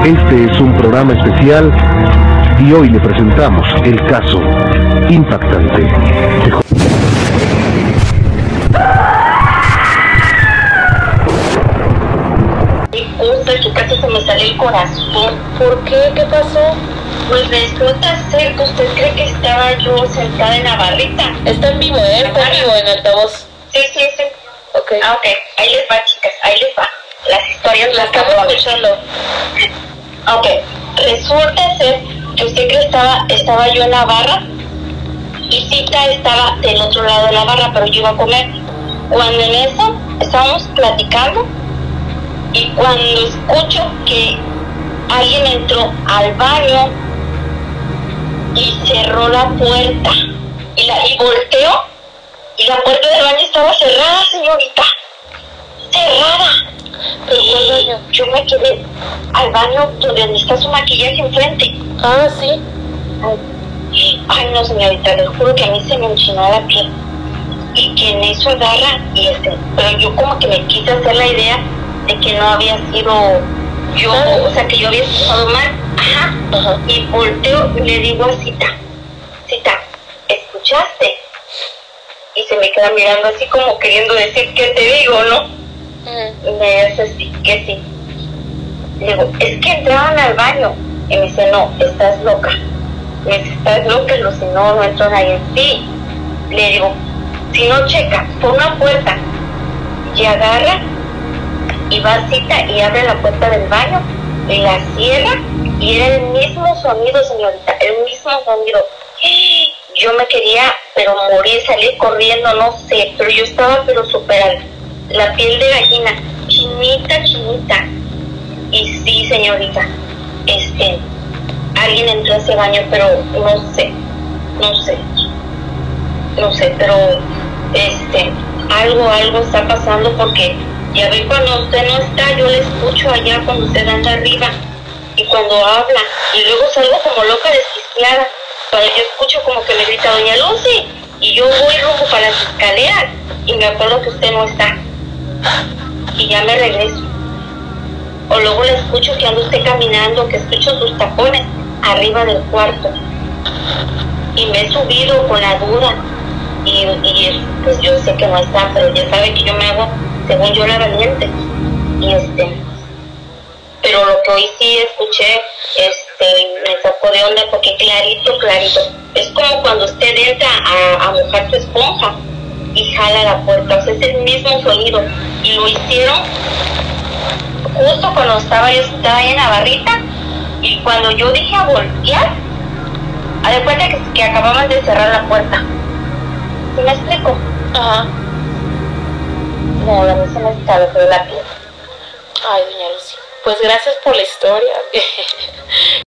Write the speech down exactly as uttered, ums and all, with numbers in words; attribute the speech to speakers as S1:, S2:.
S1: Este es un programa especial y hoy le presentamos el caso impactante de Jo-
S2: Justo en su casa se me sale el corazón.
S3: ¿Por qué? ¿Qué pasó?
S2: Pues resulta ser que usted cree que estaba yo sentada en la barrita.
S3: Está en vivo, ¿eh? Está en vivo, en altavoz.
S2: Sí, sí, sí.
S3: Ok.
S2: Ah, ok. Ahí les va, chicas. Ahí les va. Las historias
S3: La
S2: las
S3: estamos
S2: acabo de-
S3: escuchando.
S2: Ok. Resulta ser que usted cree que estaba, estaba yo en la barra y Cita estaba del otro lado de la barra, pero yo iba a comer. Cuando en eso estábamos platicando y cuando escucho que alguien entró al baño y cerró la puerta y, la, y volteó y la puerta del baño estaba cerrada, señorita, cerrada.
S3: ¿Pero cuál baño?
S2: Yo me quedé al baño donde está su maquillaje enfrente.
S3: Ah, sí.
S2: Ay, no, señorita, les juro que a mí se me enchinó la piel y que en eso agarra y este, pero yo como que me quise hacer la idea de que no había sido yo,
S3: Ah.
S2: o sea, que yo había estado mal. Ajá.
S3: Ajá.
S2: Y volteo y le digo a Cita, Cita, ¿escuchaste? Y se me queda mirando así como queriendo decir, ¿qué te digo, no?
S3: Ujú.
S2: Y me dice así, que sí. Le digo, es que entraban al baño. Y me dice, no, estás loca. Me dice, estás loca, Lucy, no, no entró nadie. Sí. Le digo, si no checa, por una puerta. Y agarra y va a Cita y abre la puerta del baño y la cierra y era el mismo sonido, señorita, el mismo sonido. Yo me quería, pero morir, salir corriendo, no sé, pero yo estaba pero súper, la piel de gallina, chinita, chinita. Y sí, señorita, este, alguien entró a ese baño, pero no sé, no sé, no sé, pero este, algo, algo está pasando porque ya ve cuando usted no está, yo le escucho allá cuando usted anda arriba y cuando habla y luego salgo como loca desquiciada cuando yo escucho como que me grita Doña Lucy y yo voy rumbo para las escaleras y me acuerdo que usted no está y ya me regreso. O luego le escucho que anda usted caminando, que escucho sus tapones arriba del cuarto. Y me he subido con la duda. Y, y pues yo sé que no está, pero ya sabe que yo me hago, según yo, la valiente. Y este, pero lo que hoy sí escuché, este, me sacó de onda porque clarito, clarito. Es como cuando usted entra a, a mojar su esponja y jala la puerta. O sea, es el mismo sonido. Y lo hicieron justo cuando estaba yo sentada ahí en la barrita y cuando yo dije a voltear, a de cuenta que, que acababan de cerrar la puerta. ¿Sí me explico?
S3: Ajá.
S2: No, a mí se me escalofrió la piel.
S3: Ay, doña Lucy. Pues gracias por la historia.